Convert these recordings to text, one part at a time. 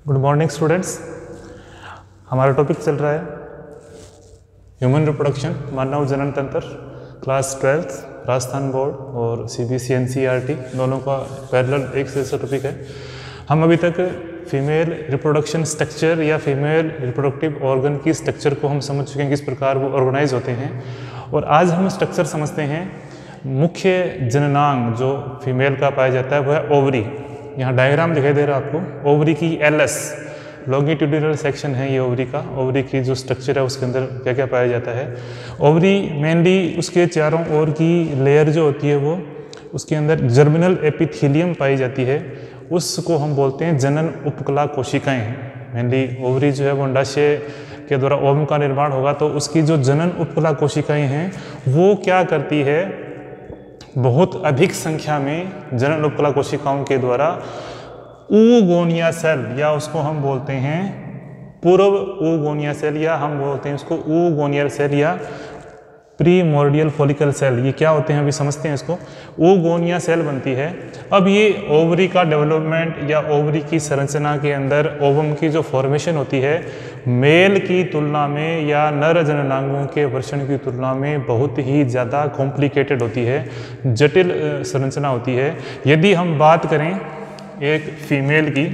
Good morning students. हमारा topic चल रहा है ह्यूमन रिप्रोडक्शन, मानव जनन तंत्र, क्लास 12 राजस्थान बोर्ड और सीबीएसई एनसीईआरटी दोनों का पैरेलल एक से जैसा टॉपिक है। हम अभी तक फीमेल रिप्रोडक्शन स्ट्रक्चर या फीमेल रिप्रोडक्टिव ऑर्गन की स्ट्रक्चर को हम समझ चुके हैं, किस प्रकार वो ऑर्गेनाइज होते हैं। और आज हम स्ट्रक्चर समझते हैं मुख्य जननांग जो फीमेल का पाया जाता है वो है ओवरी। यहाँ डायग्राम दिखाई दे रहा है आपको। ओवरी की एलएस लॉन्गिट्यूडिनल सेक्शन है ये ओवरी का। ओवरी की जो स्ट्रक्चर है उसके अंदर क्या क्या पाया जाता है। ओवरी मेनली उसके चारों ओर की लेयर जो होती है वो उसके अंदर जर्मिनल एपिथेलियम पाई जाती है, उसको हम बोलते हैं जनन उपकला कोशिकाएं। मेनली ओवरी जो है वो अंडाशय के द्वारा ओवम का निर्माण होगा, तो उसकी जो जनन उपकला कोशिकाएं हैं वो क्या करती है, बहुत अधिक संख्या में जनन उपकला कोशिकाओं के द्वारा ऊगोनिया सेल या उसको हम बोलते हैं पूर्व ऊगोनिया सेल या हम बोलते हैं उसको ऊगोनियल सेल या प्रीमोर्डियल फॉलिकल सेल, ये क्या होते हैं अभी समझते हैं इसको। ऊगोनिया सेल बनती है। अब ये ओवरी का डेवलपमेंट या ओवरी की संरचना के अंदर ओवम की जो फॉर्मेशन होती है मेल की तुलना में या नर जननांगों के वर्षण की तुलना में बहुत ही ज़्यादा कॉम्प्लिकेटेड होती है, जटिल संरचना होती है। यदि हम बात करें एक फीमेल की,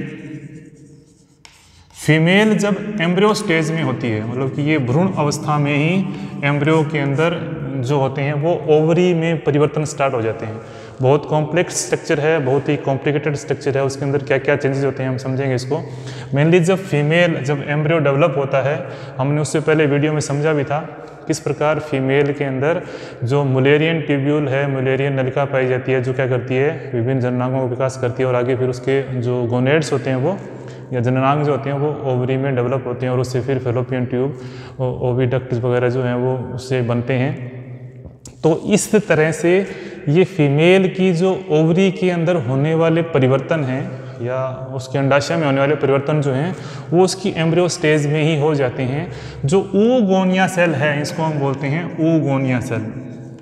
फीमेल जब एम्ब्रियो स्टेज में होती है, मतलब कि ये भ्रूण अवस्था में ही एम्ब्रियो के अंदर जो होते हैं वो ओवरी में परिवर्तन स्टार्ट हो जाते हैं। बहुत कॉम्प्लेक्स स्ट्रक्चर है, बहुत ही कॉम्प्लिकेटेड स्ट्रक्चर है। उसके अंदर क्या क्या चेंजेस होते हैं हम समझेंगे इसको। मेनली जब एम्ब्रियो डेवलप होता है, हमने उससे पहले वीडियो में समझा भी था किस प्रकार फीमेल के अंदर जो मुलेरियन ट्यूब्यूल है, मुलेरियन नलिका पाई जाती है, जो क्या करती है विभिन्न जननांगों का विकास करती है और आगे फिर उसके जो गोनेड्स होते हैं वो या जननांग जो होते हैं वो ओवरी में डेवलप होते हैं और उससे फिर फेलोपियन ट्यूब ओविडक्ट वगैरह जो हैं वो उससे बनते हैं। तो इस तरह से ये फीमेल की जो ओवरी के अंदर होने वाले परिवर्तन हैं या उसके अंडाशय में होने वाले परिवर्तन जो हैं वो उसकी एम्ब्रियो स्टेज में ही हो जाते हैं। जो ऊगोनिया सेल है इसको हम बोलते हैं ऊगोनिया सेल।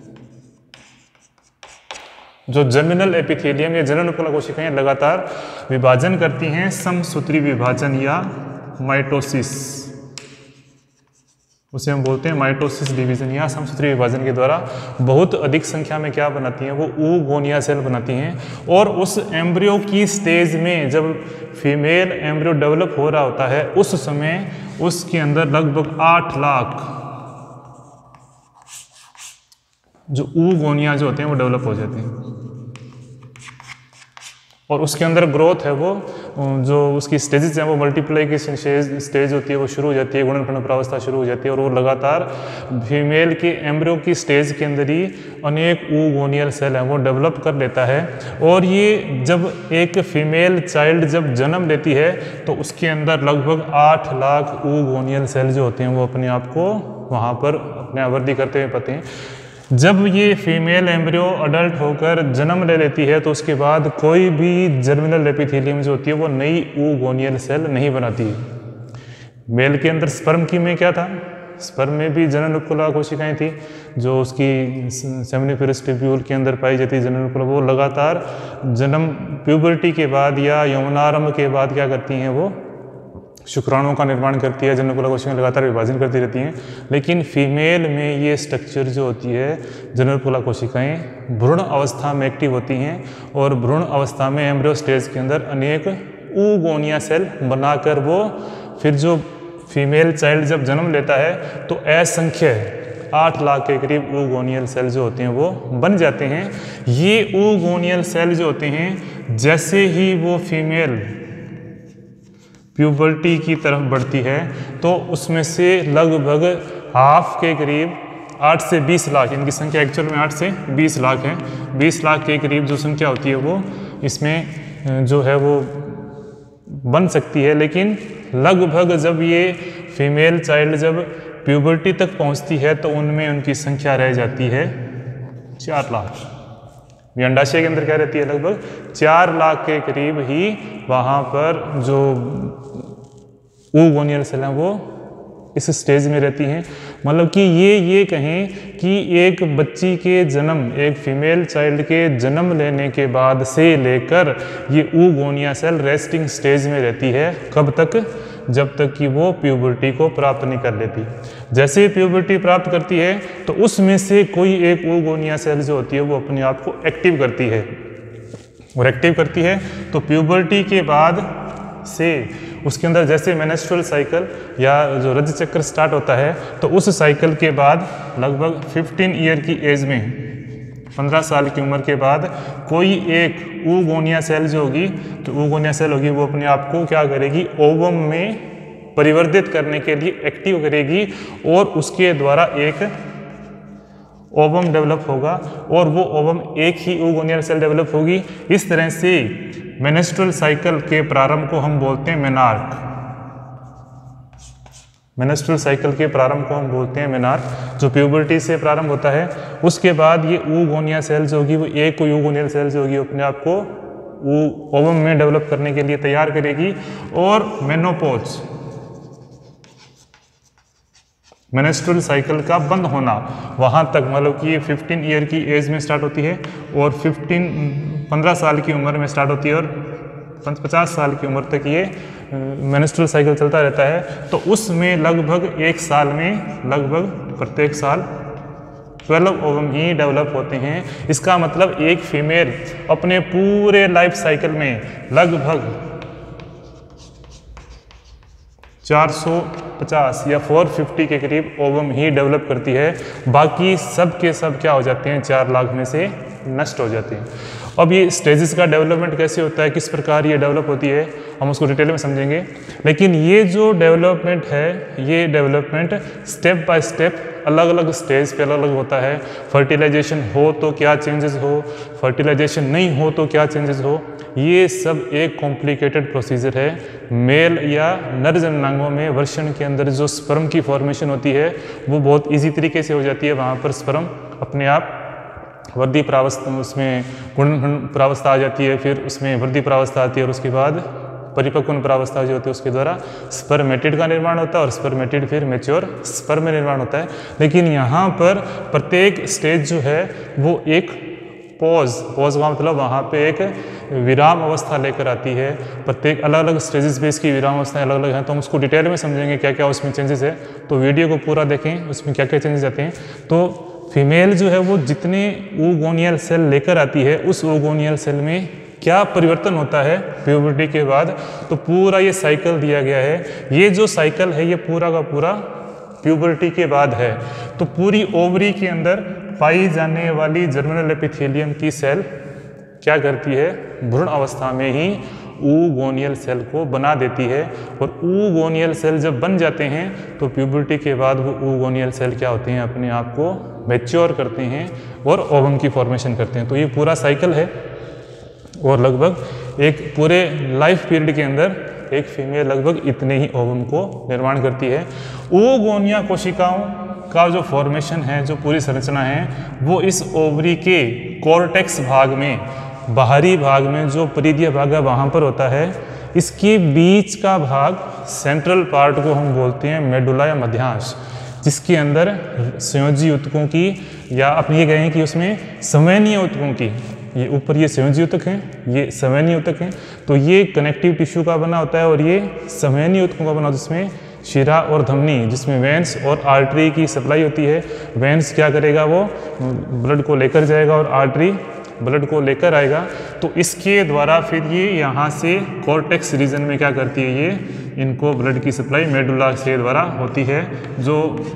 जो जर्मिनल एपिथेलियम या जनन उपकला कोशिकाएं लगातार विभाजन करती हैं, समसूत्री विभाजन या माइटोसिस, उसे हम बोलते हैं माइटोसिस डिवीजन या समसूत्री विभाजन के द्वारा बहुत अधिक संख्या में क्या बनाती हैं वो ऊगोनिया सेल बनाती हैं। और उस एम्ब्रियो की स्टेज में जब फीमेल एम्ब्रियो डेवलप हो रहा होता है उस समय उसके अंदर लगभग 8 लाख जो ऊगोनिया जो होते हैं वो डेवलप हो जाते हैं और उसके अंदर ग्रोथ है वो जो उसकी स्टेजेस हैं वो मल्टीप्लाई की स्टेज होती है वो शुरू हो जाती है, गुणनखंड प्रावस्था शुरू हो जाती है और वो लगातार फीमेल के एम्ब्रियो की स्टेज के अंदर ही अनेक ऊगोनियल सेल हैं वो डेवलप कर लेता है। और ये जब एक फीमेल चाइल्ड जब जन्म लेती है तो उसके अंदर लगभग 8 लाख ऊगोनियल सेल जो होते हैं वो अपने आप को वहाँ पर अपने आवृद्धि करते हुए पाते हैं। जब ये फीमेल एम्ब्रियो अडल्ट होकर जन्म ले लेती है तो उसके बाद कोई भी जर्मिनल एपिथेलियम जो होती है वो नई ऊगोनियल सेल नहीं बनाती। मेल के अंदर स्पर्म की में क्या था, स्पर्म में भी जनन उपकला कोशिकाएं थी जो उसकी सेमिनिफेरस ट्यूब्यूल के अंदर पाई जाती है जनन उपकला। वो लगातार जन्म प्यूबर्टी के बाद या यौवनारंभ के बाद क्या करती हैं वो शुक्राणुओं का निर्माण करती है, जनन उपकला कोशिकाएं लगातार विभाजन करती रहती हैं। लेकिन फीमेल में ये स्ट्रक्चर जो होती है जनन उपकला कोशिकाएं भ्रूण अवस्था में एक्टिव होती हैं और भ्रूण अवस्था में एम्ब्रियो स्टेज के अंदर अनेक ऊगोनिया सेल बनाकर वो फिर जो फीमेल चाइल्ड जब जन्म लेता है तो असंख्य 8 लाख के करीब ऊगोनियल सेल जो होते हैं वो बन जाते हैं। ये ऊगोनियल सेल जो होते हैं जैसे ही वो फीमेल प्यूबर्टी की तरफ बढ़ती है तो उसमें से लगभग हाफ के करीब 8 से 20 लाख, इनकी संख्या एक्चुअल में 8 से 20 लाख है, 20 लाख के करीब जो संख्या होती है वो इसमें जो है वो बन सकती है। लेकिन लगभग जब ये फीमेल चाइल्ड जब प्यूबर्टी तक पहुंचती है तो उनमें उनकी संख्या रह जाती है 4 लाख। ये अंडाशय के अंदर क्या रहती है लगभग 4 लाख के करीब ही वहाँ पर जो ऊगोनियल सेल हैं वो इस स्टेज में रहती हैं। मतलब कि ये कहें कि एक बच्ची के जन्म, एक फीमेल चाइल्ड के जन्म लेने के बाद से लेकर ये oogonia सेल रेस्टिंग स्टेज में रहती है। कब तक? जब तक कि वो प्यूबर्टी को प्राप्त नहीं कर लेती। जैसे ही प्यूबर्टी प्राप्त करती है तो उसमें से कोई एक oogonia सेल जो होती है वो अपने आप को एक्टिव करती है, और एक्टिव करती है तो प्यूबर्टी के बाद से उसके अंदर जैसे मेंस्ट्रुअल साइकिल या जो रज चक्र स्टार्ट होता है, तो उस साइकिल के बाद लगभग 15 ईयर की एज में, 15 साल की उम्र के बाद कोई एक oogonia सेल जो होगी, तो oogonia सेल होगी वो अपने आप को क्या करेगी, ओवम में परिवर्तित करने के लिए एक्टिव करेगी, और उसके द्वारा एक ओवम डेवलप होगा, और वो ओवम एक ही oogonia सेल डेवलप होगी। इस तरह से मेंस्ट्रुअल साइकिल के प्रारंभ को हम बोलते हैं मेनार्क। मेंस्ट्रुअल साइकिल के प्रारंभ को हम बोलते हैं मेनार्क, जो प्यूबर्टी से प्रारंभ होता है। उसके बाद ये oogonia सेल जो होगी, वो एक कोई oogonia सेल जो होगी अपने आप को ओवम में डेवलप करने के लिए तैयार करेगी, और मेनोपॉज, मेंस्ट्रुअल साइकिल का बंद होना, वहाँ तक मतलब कि 15 ईयर की एज में स्टार्ट होती है, और 15 साल की उम्र में स्टार्ट होती है, और 50 साल की उम्र तक ये मेंस्ट्रुअल साइकिल चलता रहता है। तो उसमें लगभग एक साल में, लगभग प्रत्येक साल 12 ओवम ही डेवलप होते हैं। इसका मतलब एक फीमेल अपने पूरे लाइफ साइकिल में लगभग 450 या 450 के करीब ओवम ही डेवलप करती है। बाकी सब के सब क्या हो जाते हैं, 4 लाख में से नष्ट हो जाते हैं। अब ये स्टेजेस का डेवलपमेंट कैसे होता है, किस प्रकार ये डेवलप होती है, हम उसको डिटेल में समझेंगे। लेकिन ये जो डेवलपमेंट है, ये डेवलपमेंट स्टेप बाय स्टेप अलग अलग स्टेज पे अलग अलग होता है। फर्टिलाइजेशन हो तो क्या चेंजेस हो, फर्टिलाइजेशन नहीं हो तो क्या चेंजेस हो, ये सब एक कॉम्प्लिकेटेड प्रोसीजर है। मेल या नर जननांगों में वर्षण के अंदर जो स्पर्म की फॉर्मेशन होती है वो बहुत इजी तरीके से हो जाती है। वहाँ पर स्पर्म अपने आप वृद्धि प्रावस्था, उसमें गुणन प्रावस्था आ जाती है, फिर उसमें वृद्धि प्रावस्था आती है, और उसके बाद परिपक्वन प्रावस्था जो होती है उसके द्वारा स्पर्मेटिड का निर्माण होता है, और स्पर्मेटिड फिर मैच्योर स्पर्म में निर्माण होता है। लेकिन यहाँ पर प्रत्येक स्टेज जो है वो एक पॉज का मतलब वहाँ पे एक विराम अवस्था लेकर आती है। प्रत्येक अलग अलग स्टेजेस पे इसकी विराम अवस्थाएं अलग अलग हैं, तो हम उसको डिटेल में समझेंगे क्या क्या उसमें चेंजेस है। तो वीडियो को पूरा देखें, उसमें क्या क्या चेंजेस आते हैं। तो फीमेल जो है वो जितने oogonia सेल लेकर आती है, उस oogonia सेल में क्या परिवर्तन होता है प्यूबर्टी के बाद, तो पूरा ये साइकिल दिया गया है। ये जो साइकिल है ये पूरा का पूरा प्यूबर्टी के बाद है। तो पूरी ओवरी के अंदर पाई जाने वाली जर्मिनल एपिथेलियम की सेल क्या करती है, भ्रूण अवस्था में ही oogonia सेल को बना देती है, और oogonia सेल जब बन जाते हैं तो प्यूबर्टी के बाद वो oogonia सेल क्या होते हैं, अपने आप को मैच्योर करते हैं और ओवम की फॉर्मेशन करते हैं। तो ये पूरा साइकिल है, और लगभग एक पूरे लाइफ पीरियड के अंदर एक फीमेल लगभग इतने ही ओवम को निर्माण करती है। oogonia कोशिकाओं का जो फॉर्मेशन है, जो पूरी संरचना है, वो इस ओवरी के कॉर्टेक्स भाग में, बाहरी भाग में जो परिधीय भाग है वहाँ पर होता है। इसके बीच का भाग, सेंट्रल पार्ट को हम बोलते हैं मेडुला या मध्यांश, जिसके अंदर संयोजी ऊतकों की, या आप ये कहें कि उसमें संवहनीय ऊतकों की, ये ऊपर ये संयोजी ऊतक हैं, ये संवहनीय ऊतक हैं, तो ये कनेक्टिव टिश्यू का बना होता है, और ये संवहनीय ऊतकों का बना होता है, जिसमें शिरा और धमनी, जिसमें वेंस और आर्टरी की सप्लाई होती है। वेंस क्या करेगा, वो ब्लड को लेकर जाएगा, और आर्टरी ब्लड को लेकर आएगा। तो इसके द्वारा फिर ये यहाँ से कॉर्टेक्स रीजन में क्या करती है, ये इनको ब्लड की सप्लाई मेडुला से द्वारा होती है, जो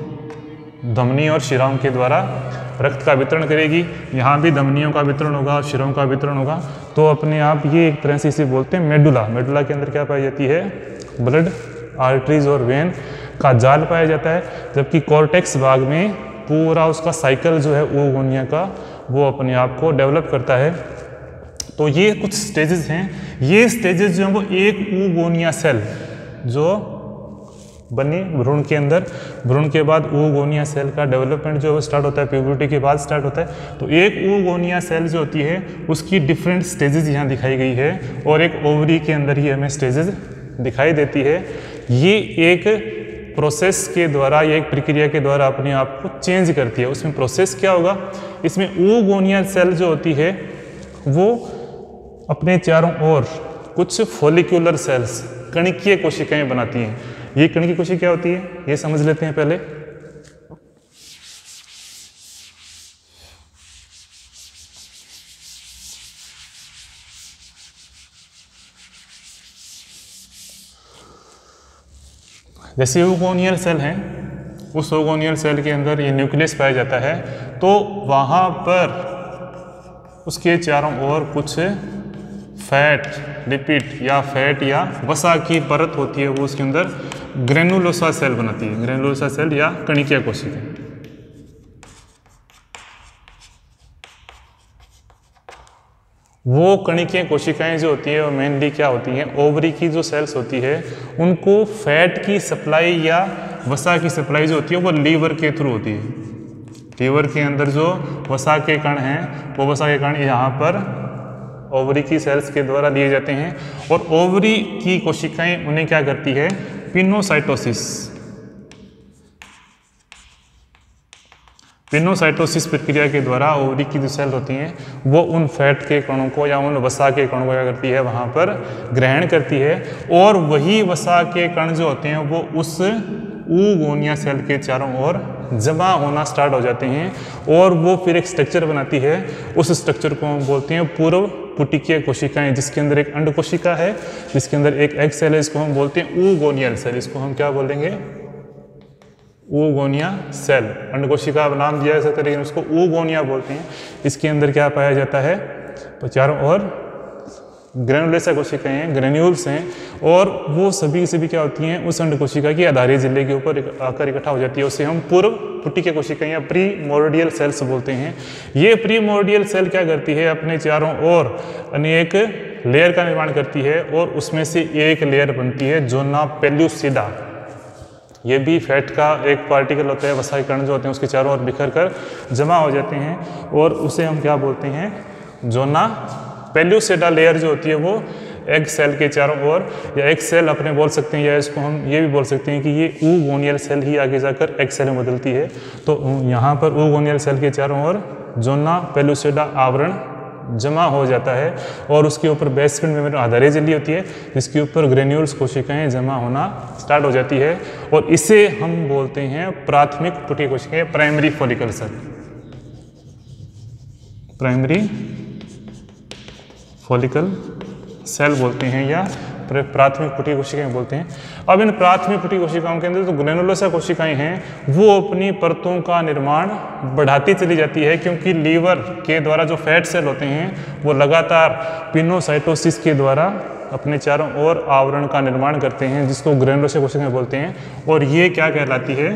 धमनी और शिराओं के द्वारा रक्त का वितरण करेगी। यहाँ भी धमनियों का वितरण होगा, शिराओं का वितरण होगा। तो अपने आप ये एक तरह से इसे बोलते हैं मेडुला। मेडुला के अंदर क्या पाई जाती है, ब्लड, आर्टरीज और वेन का जाल पाया जाता है, जबकि कॉर्टेक्स भाग में पूरा उसका साइकिल जो है oogonia का, वो अपने आप को डेवलप करता है। तो ये कुछ स्टेजेस हैं। ये स्टेजेस जो हैं वो एक oogonia सेल जो बनी भ्रूण के अंदर, भ्रूण के बाद oogonia सेल का डेवलपमेंट जो है वो स्टार्ट होता है, प्यूबर्टी के बाद स्टार्ट होता है। तो एक oogonia सेल जो होती है उसकी डिफरेंट स्टेजेस यहाँ दिखाई गई है, और एक ओवरी के अंदर ही हमें स्टेजेस दिखाई देती है। ये एक प्रोसेस के द्वारा या एक प्रक्रिया के द्वारा अपने आप को चेंज करती है। उसमें प्रोसेस क्या होगा, इसमें oogonia सेल जो होती है वो अपने चारों ओर कुछ फॉलिक्यूलर सेल्स कणिकीय कोशिकाएं बनाती हैं। ये कणिकीय कोशिका क्या होती है ये समझ लेते हैं पहले। जैसे oogonia सेल हैं, उस oogonia सेल के अंदर ये न्यूक्लियस पाया जाता है, तो वहाँ पर उसके चारों ओर कुछ फैट, लिपिड या फैट या वसा की परत होती है, वो उसके अंदर ग्रेनुलोसा सेल बनाती है। ग्रेनुलोसा सेल या कणिकीय कोशिका। वो कणिकीय कोशिकाएं जो होती है वो मेनली क्या होती हैं, ओवरी की जो सेल्स होती है उनको फैट की सप्लाई या वसा की सप्लाई जो होती है वो लीवर के थ्रू होती है। लीवर के अंदर जो वसा के कण हैं वो वसा के कण यहाँ पर ओवरी की सेल्स के द्वारा लिए जाते हैं, और ओवरी की कोशिकाएं उन्हें क्या करती है, पिनोसाइटोसिस। पिनोसाइटोसिस प्रक्रिया के द्वारा ओवरी की जो सेल होती हैं वो उन फैट के कणों को या उन वसा के कणों को क्या करती है, वहाँ पर ग्रहण करती है, और वही वसा के कण जो होते हैं वो उस oogonia सेल के चारों ओर जमा होना स्टार्ट हो जाते हैं, और वो फिर एक स्ट्रक्चर बनाती है। उस स्ट्रक्चर को हम बोलते हैं पूर्व पुटिकीय कोशिकाएं, जिसके अंदर एक अंड कोशिका है, जिसके अंदर एक एग सेल है, इसको हम बोलते हैं oogonia सेल। इसको हम क्या बोलेंगे, oogonia सेल। अंड कोशिका नाम दिया जा सकता है लेकिन उसको oogonia बोलते हैं। इसके अंदर क्या पाया जाता है, तो चारों ओर ग्रेनुलोसा कोशिकाएं हैं, ग्रेन्यूल्स हैं, और वो सभी क्या होती हैं, उस अंड कोशिका की आधारीय झिल्ली के ऊपर आकर इकट्ठा हो जाती है। उसे हम पूर्व पुटिकीय कोशिकाएं या प्रीमोर्डियल सेल्स बोलते हैं। ये प्रीमोर्डियल सेल क्या करती है, अपने चारों ओर अनेक लेयर का निर्माण करती है, और उसमें से एक लेयर बनती है जोना पेल्यूसिडा। ये भी फैट का एक पार्टिकल होता है, वसा के कण जो होते हैं उसके चारों ओर बिखर कर जमा हो जाते हैं, और उसे हम क्या बोलते हैं, जोना पेल्यूसिडा लेयर जो होती है वो एग सेल के चारों ओर, या एग सेल अपने बोल सकते हैं, या इसको हम ये भी बोल सकते हैं कि ये oogonia सेल ही आगे जाकर एग सेल में बदलती है। तो यहाँ पर oogonia सेल के चारों ओर जोना पेल्यूसिडा आवरण जमा हो जाता है, और उसके ऊपर बेसमेंट मेम्ब्रेन आधारीय झिल्ली होती है, जिसके ऊपर ग्रेन्यूल्स कोशिकाएं जमा होना स्टार्ट हो जाती है, और इसे हम बोलते हैं प्राथमिक पुटिकीय कोशिकाएं, primary follicle cell. Primary follicle cell बोलते हैं, या प्राथमिक पुटिकीय कोशिकाएं बोलते हैं। अब इन प्राथमिक पुटिकीय कोशिकाओं के अंदर जो ग्रेनुलोसा कोशिकाएं हैं वो अपनी परतों का निर्माण बढ़ाती चली जाती है, क्योंकि लीवर के द्वारा जो फैट सेल होते हैं वो लगातार पिनोसाइटोसिस के द्वारा अपने चारों ओर आवरण का निर्माण करते हैं, जिसको ग्रेनुलोसा कोशिकाएं बोलते हैं, और ये क्या कहलाती है,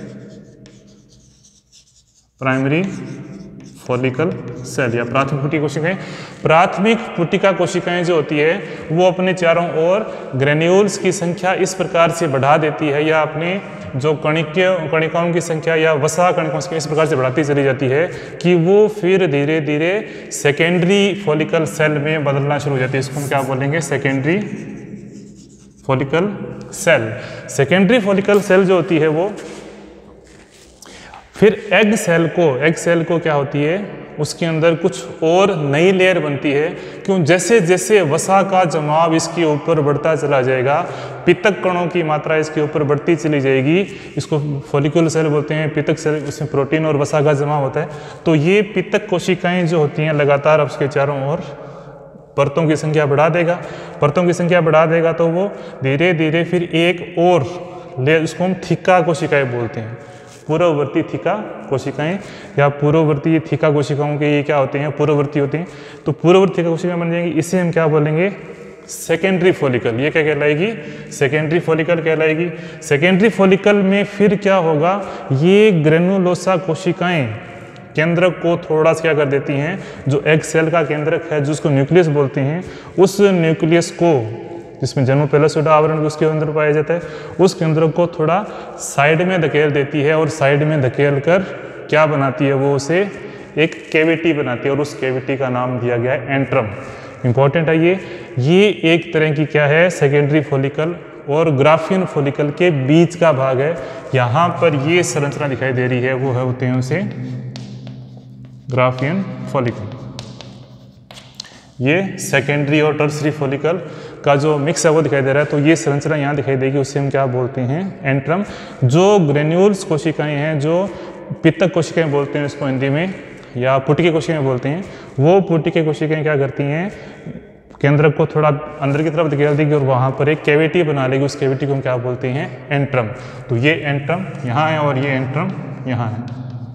प्राइमरी फॉलिकल सेल या प्राथमिक पुटिका कोशिकाएं। प्राथमिक पुटिका कोशिकाएं जो होती है वो अपने चारों ओर ग्रेन्यूल्स की संख्या इस प्रकार से बढ़ा देती है, या अपने जो कणिकाओं की संख्या या वसा कणिकाओं की इस प्रकार से बढ़ाती चली जाती है कि वो फिर धीरे धीरे सेकेंडरी फॉलिकल सेल में बदलना शुरू हो जाती है। इसको हम क्या बोलेंगे, secondary follicle cell. Secondary follicle cell जो होती है वो फिर एग सेल को क्या होती है, उसके अंदर कुछ और नई लेयर बनती है, क्यों, जैसे जैसे वसा का जमाव इसके ऊपर बढ़ता चला जाएगा, पित्तक कणों की मात्रा इसके ऊपर बढ़ती चली जाएगी, इसको फॉलिकुलर सेल बोलते हैं। पित्तक सेल, उसमें प्रोटीन और वसा का जमाव होता है, तो ये पित्तक कोशिकाएं जो होती हैं लगातार उसके चारों ओर परतों की संख्या बढ़ा देगा। परतों की संख्या बढ़ा देगा तो वो धीरे धीरे फिर एक और लेयर, उसको हम थिका कोशिकाएं बोलते हैं, पूर्ववर्ती थिका कोशिकाएं, या पूर्ववर्ती थिका कोशिकाओं के ये क्या होते हैं, पूर्ववर्ती होते हैं, तो पूर्ववर्ती थिका कोशिकाएं बन जाएंगी। इसे हम क्या बोलेंगे, सेकेंडरी फॉलिकल। ये क्या कहलाएगी, सेकेंडरी फॉलिकल कहलाएगी। सेकेंडरी फॉलिकल में फिर क्या होगा, ये ग्रेनुलोसा कोशिकाएं केंद्रक को थोड़ा सा क्या कर देती हैं, जो एग सेल का केंद्रक है जिसको न्यूक्लियस बोलते हैं, उस न्यूक्लियस को, जिसमें जन्म पेल्यूसिडा आवरण उसके अंदर पाया जाता है, उस केंद्रक को थोड़ा साइड में धकेल देती है, और साइड में धकेल कर क्या बनाती है, वो उसे एक कैविटी बनाती है, और उस कैविटी का नाम दिया गया है एंट्रम। इंपॉर्टेंट है ये एक तरह की क्या है, सेकेंडरी फॉलिकल और ग्राफियन फॉलिकल के बीच का भाग है। यहाँ पर ये संरचना दिखाई दे रही है, वो है होते हैं उसे ग्राफियन फॉलिकल। ये सेकेंडरी और टर्सरी फॉलिकल का जो मिक्स है वो दिखाई दे रहा है। तो ये संरचना यहाँ दिखाई देगी, उसे हम क्या बोलते हैं, एंट्रम। जो ग्रेन्यूल्स कोशिकाएं हैं, जो पित्तक कोशिकाएं बोलते हैं इसको हिंदी में, या पुटिके कोशिकाएं बोलते हैं, वो पुटिके कोशिकाएं क्या करती हैं, केंद्रक को थोड़ा अंदर की तरफ धकेल देगी और वहाँ पर एक कैविटी बना लेगी। उस कैविटी को हम क्या बोलते हैं, एंट्रम। तो ये एंट्रम यहाँ है और ये एंट्रम यहाँ है,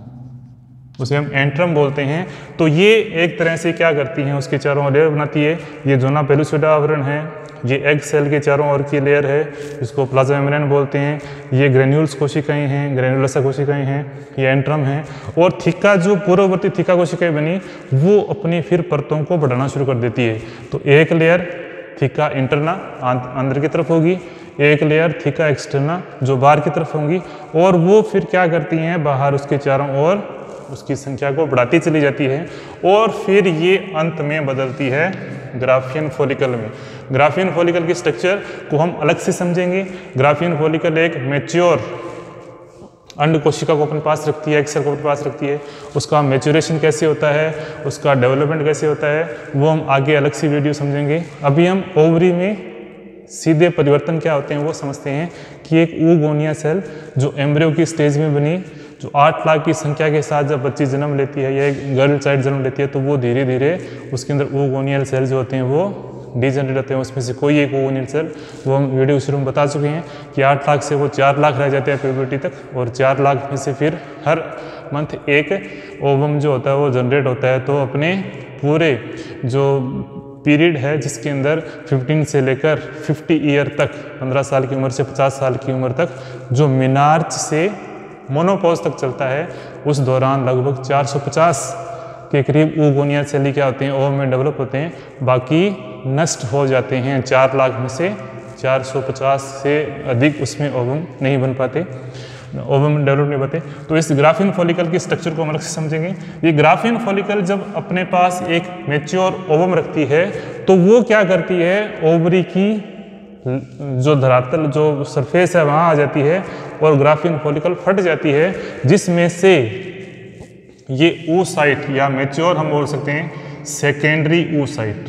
उसे हम एंट्रम बोलते हैं। तो ये एक तरह से क्या करती हैं, उसके चारों ओर लेयर बनाती है। ये जोना पेलुसिडा आवरण है, ये एग सेल के चारों ओर की लेयर है, इसको प्लाज्मा मेम्ब्रेन बोलते हैं। ये ग्रेन्यूल्स कोशिकाएं हैं, ग्रेन्युलोसा कोशिकाएं हैं, ये एंट्रम है। और थीका, जो पूर्ववर्ती थीका कोशिकाएं बनी, वो अपनी फिर परतों को बढ़ाना शुरू कर देती है। तो एक लेयर थीका इंटरना अंदर की तरफ होगी, एक लेयर थीका एक्सटर्ना जो बाहर की तरफ होंगी, और वो फिर क्या करती हैं, बाहर उसके चारों ओर उसकी संख्या को बढ़ाती चली जाती है, और फिर ये अंत में बदलती है ग्राफियन फॉलिकल में। ग्राफियन फॉलिकल की स्ट्रक्चर को हम अलग से समझेंगे। ग्राफियन फॉलिकल एक मैच्योर अंड कोशिका को अपने पास रखती है, एक्सेल को अपने पास रखती है। उसका मैच्योरेशन कैसे होता है, उसका डेवलपमेंट कैसे होता है, वो हम आगे अलग सी वीडियो समझेंगे। अभी हम ओवरी में सीधे परिवर्तन क्या होते हैं वो समझते हैं कि एक oogonia सेल जो एम्ब्रियो की स्टेज में बनी, जो 8 लाख की संख्या के साथ जब बच्ची जन्म लेती है या एक गर्ल चाइल्ड जन्म लेती है, तो वो धीरे धीरे उसके अंदर ओगोनियल सेल जो होते हैं वो डिजेनरेट होते हैं। उसमें से कोई एक ओगोनियल सेल, वो हम वीडियो शुरू में बता चुके हैं कि 8 लाख से वो 4 लाख रह जाते हैं प्यूबर्टी तक, और 4 लाख में से फिर हर मंथ एक ओवम जो होता है वो जनरेट होता है। तो अपने पूरे जो पीरियड है जिसके अंदर 15 से लेकर 50 ईयर तक, 15 साल की उम्र से 50 साल की उम्र तक, जो मिनार्च से मोनोपॉज तक चलता है, उस दौरान लगभग 450 के करीब oogonia सेल क्या होते हैं, ओवम में डेवलप होते हैं। बाकी नष्ट हो जाते हैं। 4 लाख में से 450 से अधिक उसमें ओवम नहीं बन पाते, ओवम डेवलप नहीं होते। तो इस ग्राफियन फॉलिकल की स्ट्रक्चर को हम अलग से समझेंगे। ये ग्राफियन फॉलिकल जब अपने पास एक मैच्योर ओवम रखती है, तो वो क्या करती है, ओवरी की जो धरातल, जो सरफेस है, वहाँ आ जाती है और ग्राफियन फॉलिकल फट जाती है, जिसमें से ये oocyte या मैच्योर हम बोल सकते हैं सेकेंडरी oocyte,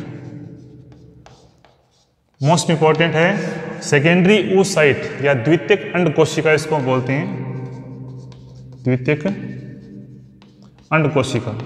मोस्ट इंपॉर्टेंट है सेकेंडरी oocyte या द्वितीयक अंड कोशिका, इसको बोलते हैं द्वितीयक अंड कोशिका।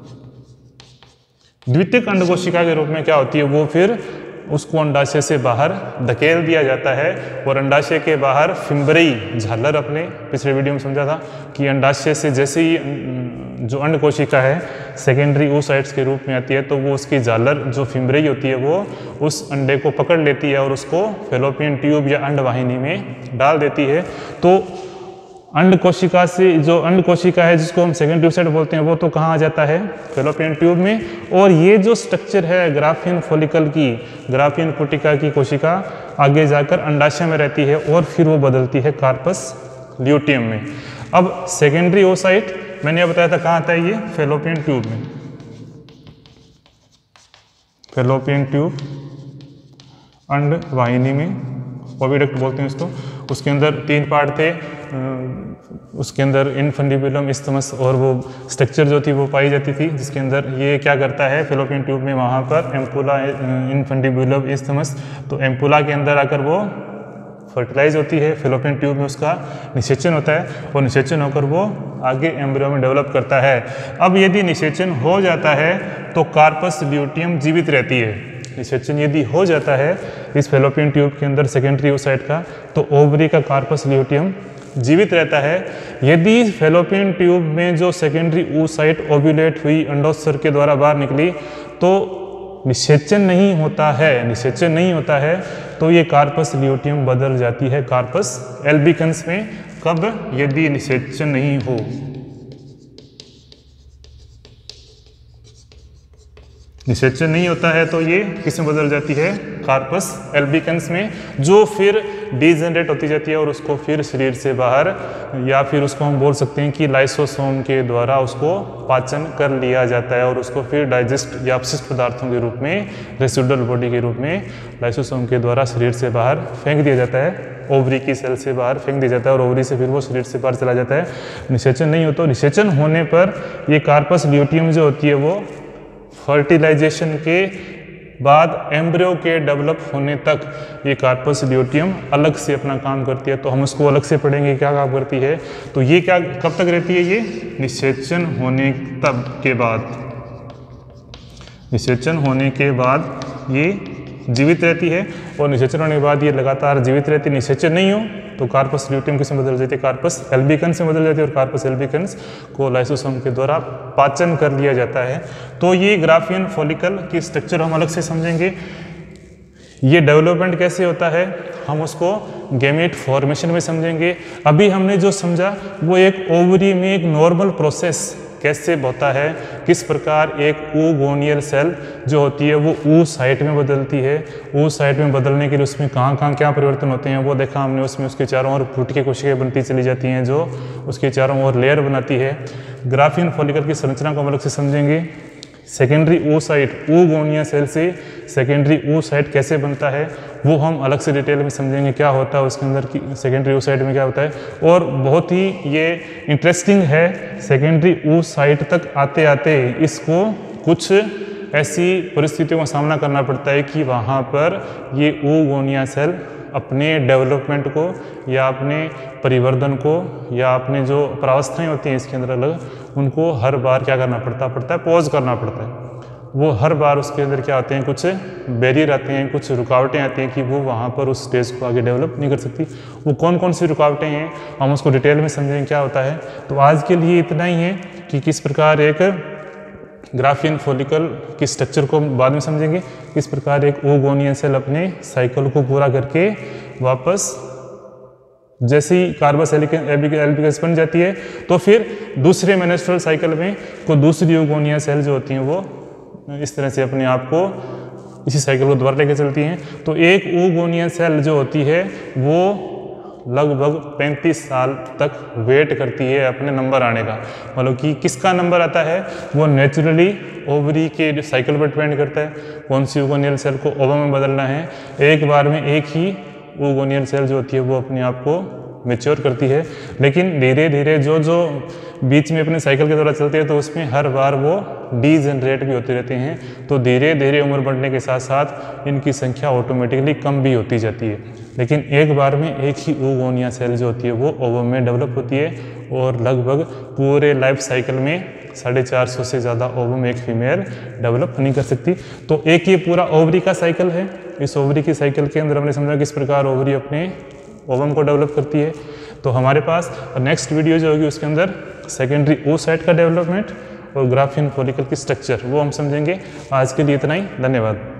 द्वितीयक अंड कोशिका के रूप में क्या होती है, वो फिर उसको अंडाशय से बाहर धकेल दिया जाता है, और अंडाशय के बाहर फिम्बरी झालर, अपने पिछले वीडियो में समझा था कि अंडाशय से जैसे ही जो अंड कोशिका है सेकेंडरी oocytes के रूप में आती है, तो वो उसकी झालर जो फिम्बरी होती है वो उस अंडे को पकड़ लेती है और उसको फेलोपियन ट्यूब या अंड वाहिनी में डाल देती है। तो अंड कोशिका से, जो अंड कोशिका है जिसको हम सेकेंडरी oocyte बोलते हैं, वो तो कहाँ आ जाता है, फेलोपियन ट्यूब में। और ये जो स्ट्रक्चर है ग्राफियन फॉलिकल की, ग्राफियन पुटिका की कोशिका आगे जाकर अंडाशय में रहती है और फिर वो बदलती है कार्पस ल्यूटियम में। अब सेकेंडरी oocyte मैंने बताया था कहाँ आता है, ये फेलोपियन ट्यूब में, फेलोपियन ट्यूब अंड वाहिनी में, ओविडक्ट बोलते हैं इसको। उसके अंदर 3 पार्ट थे, उसके अंदर इनफंडिबुलम, इस्थमस और वो स्ट्रक्चर जो थी वो पाई जाती थी, जिसके अंदर ये क्या करता है, फेलोपियन ट्यूब में वहाँ पर एम्पुला, इनफंडिबुलम, इस्थमस, तो एम्पुला के अंदर आकर वो फर्टिलाइज होती है, फेलोपियन ट्यूब में उसका निषेचन होता है, और निषेचन होकर वो आगे एम्ब्रियो में डेवलप करता है। अब यदि निषेचन हो जाता है तो कार्पस ल्यूटियम जीवित रहती है। निषेचन यदि हो जाता है इस फेलोपियन ट्यूब के अंदर सेकेंडरी oocyte का, तो ओवरी का कार्पस ल्यूटियम जीवित रहता है। यदि फेलोपियन ट्यूब में जो सेकेंडरी oocyte ओव्यूलेट हुई, अंडोत्सर्ग के द्वारा बाहर निकली, तो निषेचन नहीं होता है, तो ये कार्पस ल्यूटियम बदल जाती है कार्पस एल्बिकन्स में। कब, यदि निषेचन नहीं हो। निषेचन नहीं होता है तो ये किस में बदल जाती है, कार्पस एल्बिकन्स में, जो फिर डीजनरेट होती जाती है और उसको फिर शरीर से बाहर, या फिर उसको हम बोल सकते हैं कि लाइसोसोम के द्वारा उसको पाचन कर लिया जाता है और उसको फिर डाइजेस्ट या अपशिष्ट पदार्थों के रूप में, रेसिडुअल बॉडी के रूप में लाइसोसोम के द्वारा शरीर से बाहर फेंक दिया जाता है, ओवरी की सेल से बाहर फेंक दिया जाता है और ओवरी से फिर वो शरीर से बाहर चला जाता है। निषेचन नहीं होता। निषेचन होने पर ये कार्पस ल्यूटियम जो होती है वो फर्टिलाइजेशन के बाद एम्ब्रियो के डेवलप होने तक ये कार्पस ल्यूटियम अलग से अपना काम करती है। तो हम उसको अलग से पढ़ेंगे क्या काम करती है। तो ये क्या कब तक रहती है, ये निषेचन होने तब के बाद, निषेचन होने के बाद ये जीवित रहती है और निषेचन होने के बाद ये लगातार जीवित रहती है। निषेचन नहीं हो तो कार्पस ल्यूटियम किस में बदल जाती है, कार्पस एल्बिकन्स में बदल जाती है और कार्पस एल्बिकन्स को लाइसोसोम के द्वारा पाचन कर लिया जाता है। तो ये ग्राफियन फॉलिकल की स्ट्रक्चर हम अलग से समझेंगे। ये डेवलपमेंट कैसे होता है हम उसको गैमेट फॉर्मेशन में समझेंगे। अभी हमने जो समझा वो एक ओवरी में एक नॉर्मल प्रोसेस कैसे होता है, किस प्रकार एक oogoneal सेल जो होती है वो ओ साइट में बदलती है। ओ साइट में बदलने के लिए उसमें कहाँ कहाँ क्या परिवर्तन होते हैं वो देखा हमने। उसमें उसके चारों ओर फूट के कोशिकाएं बनती चली जाती हैं जो उसके चारों ओर लेयर बनाती है। ग्राफियन फॉलिकल की संरचना को हम अलग से समझेंगे। Secondary oocyte, oogonia cell से सेकेंडरी ओ साइट कैसे बनता है वो हम अलग से डिटेल में समझेंगे, क्या होता है उसके अंदर की सेकेंडरी ओ साइट में क्या होता है। और बहुत ही ये इंटरेस्टिंग है, सेकेंडरी ओ साइट तक आते आते इसको कुछ ऐसी परिस्थितियों का सामना करना पड़ता है कि वहाँ पर ये oogonia सेल अपने डेवलपमेंट को या अपने परिवर्धन को या अपने जो प्रावस्थाएं होती हैं इसके अंदर अलग, उनको हर बार क्या करना पड़ता है, पॉज करना पड़ता है। वो हर बार उसके अंदर क्या आते हैं, कुछ बैरियर आते हैं, कुछ रुकावटें आती हैं कि वो वहाँ पर उस स्टेज को आगे डेवलप नहीं कर सकती। वो कौन कौन सी रुकावटें हैं हम उसको डिटेल में समझेंगे क्या होता है। तो आज के लिए इतना ही है कि किस प्रकार एक ग्राफियन फॉलिकल की स्ट्रक्चर को बाद में समझेंगे, किस प्रकार एक oogoneal सेल अपने साइकिल को पूरा करके वापस जैसे ही कार्पस एल्बिकन्स बन जाती है तो फिर दूसरे मेनेस्ट्रुअल साइकिल में को दूसरी oogoneal सेल जो होती हैं वो इस तरह से अपने आप को इसी साइकिल को दोबारा लेकर चलती हैं। तो एक oogoneal सेल जो होती है वो लगभग 35 साल तक वेट करती है अपने नंबर आने का। मतलब कि किसका नंबर आता है वो नेचुरली ओवरी के जो साइकिल पर डिपेंड करता है, कौन सी oogoneal सेल को ओवम में बदलना है। एक बार में एक ही oogoneal सेल जो होती है वो अपने आप को मैच्योर करती है, लेकिन धीरे धीरे जो बीच में अपने साइकिल के द्वारा चलते हैं तो उसमें हर बार वो डीजनरेट भी होते रहते हैं। तो धीरे धीरे उम्र बढ़ने के साथ साथ इनकी संख्या ऑटोमेटिकली कम भी होती जाती है। लेकिन एक बार में एक ही oogoneal सेल जो होती है वो ओवम में डेवलप होती है और लगभग पूरे लाइफ साइकिल में 450 से ज़्यादा ओवम एक फीमेल डेवलप नहीं कर सकती। तो एक ये पूरा ओवरी का साइकिल है। इस ओवरी की साइकिल के अंदर हमने समझा किस प्रकार ओवरी अपने ओवम को डेवलप करती है। तो हमारे पास नेक्स्ट वीडियो जो होगी उसके अंदर सेकेंडरी ओ साइट का डेवलपमेंट और ग्राफियन फॉलिकल की स्ट्रक्चर वो हम समझेंगे। आज के लिए इतना ही, धन्यवाद।